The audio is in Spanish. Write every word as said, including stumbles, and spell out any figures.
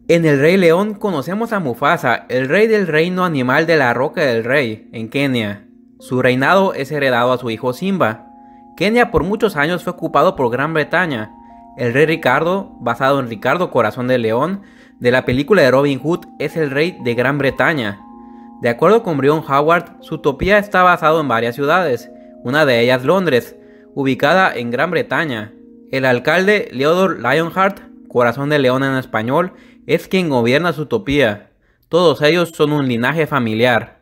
En El Rey León conocemos a Mufasa, el rey del reino animal de la Roca del Rey, en Kenia. Su reinado es heredado a su hijo Simba. Kenia por muchos años fue ocupado por Gran Bretaña. El rey Ricardo, basado en Ricardo Corazón de León, de la película de Robin Hood, es el rey de Gran Bretaña. De acuerdo con Brion Howard, su utopía está basado en varias ciudades, una de ellas Londres, ubicada en Gran Bretaña. El alcalde Theodore Lionheart, Corazón de León en español, es quien gobierna su utopía. Todos ellos son un linaje familiar.